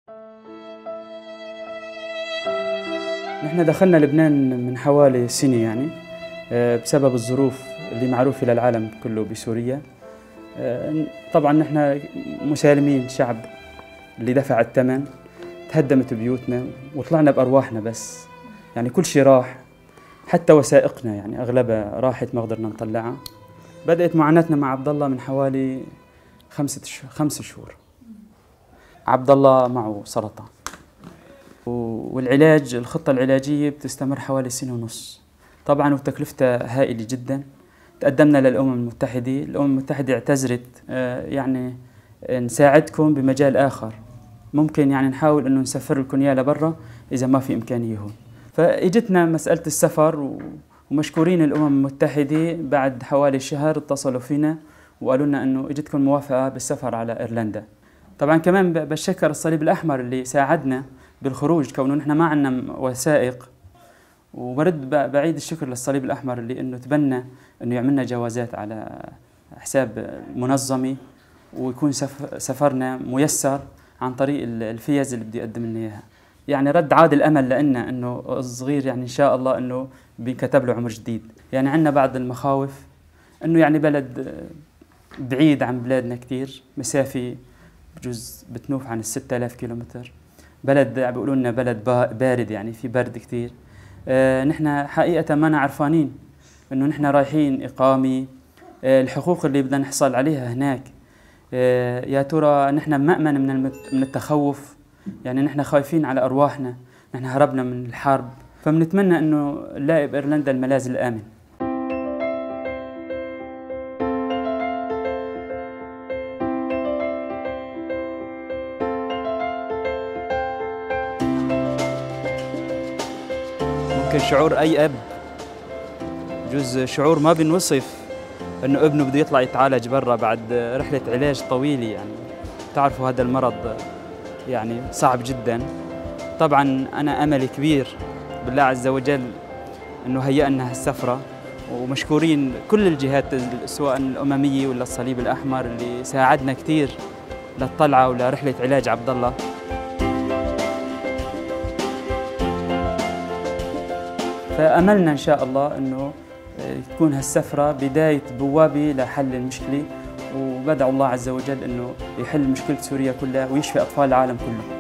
نحن دخلنا لبنان من حوالي سنة يعني بسبب الظروف اللي معروفة للعالم كله بسوريا. طبعا نحن مسالمين شعب اللي دفع الثمن، تهدمت بيوتنا وطلعنا بأرواحنا، بس يعني كل شيء راح، حتى وثائقنا يعني أغلبها راحت ما قدرنا نطلعها. بدأت معاناتنا مع عبد الله من حوالي 5 شهور. عبد الله معه سرطان، والعلاج الخطة العلاجية بتستمر حوالي 1.5 سنة طبعا، وتكلفتها هائلة جدا. تقدمنا للأمم المتحدة، الأمم المتحدة اعتذرت يعني نساعدكم بمجال آخر، ممكن يعني نحاول إنه نسفر لكم إياه لبرا إذا ما في إمكانية هون. فإجتنا مسألة السفر، ومشكورين الأمم المتحدة بعد حوالي شهر اتصلوا فينا وقالوا لنا إنه إجتكم موافقة بالسفر على إيرلندا. طبعا كمان بشكر الصليب الأحمر اللي ساعدنا بالخروج، كونه نحن ما عندنا وثائق، وبرد بعيد الشكر للصليب الأحمر اللي إنه تبنى إنه يعملنا جوازات على حساب منظمة، ويكون سفرنا ميسر عن طريق الفيز اللي بدي أقدم لنا إياها. يعني رد عاد الأمل لنا إنه الصغير يعني إن شاء الله إنه بينكتب له عمر جديد. يعني عندنا بعض المخاوف إنه يعني بلد بعيد عن بلادنا كتير، مسافة بجوز بتنوف عن 6000 كيلومتر، بلد بيقولوا لنا بلد بارد، يعني في برد كتير. نحن حقيقة ما عرفانين إنه نحن رايحين إقامة، الحقوق اللي بدنا نحصل عليها هناك، يا ترى نحن مأمن من التخوف، يعني نحن خايفين على أرواحنا، نحن هربنا من الحرب، فبنتمنى إنه نلاقي بإيرلندا الملاذ الآمن. ممكن شعور أي أب، جزء شعور ما بنوصف، إنه ابنه بده يطلع يتعالج برا بعد رحلة علاج طويلة. يعني تعرفوا هذا المرض يعني صعب جدا. طبعا أنا أمل كبير بالله عز وجل إنه هيأ لنا هالسفرة، ومشكورين كل الجهات سواء الأممية ولا الصليب الأحمر اللي ساعدنا كثير للطلعة ولرحلة علاج عبد الله. فأملنا إن شاء الله إنه تكون هالسفرة بداية بوابة لحل المشكلة، وبدعو الله عز وجل إنه يحل مشكلة سوريا كلها ويشفي أطفال العالم كله.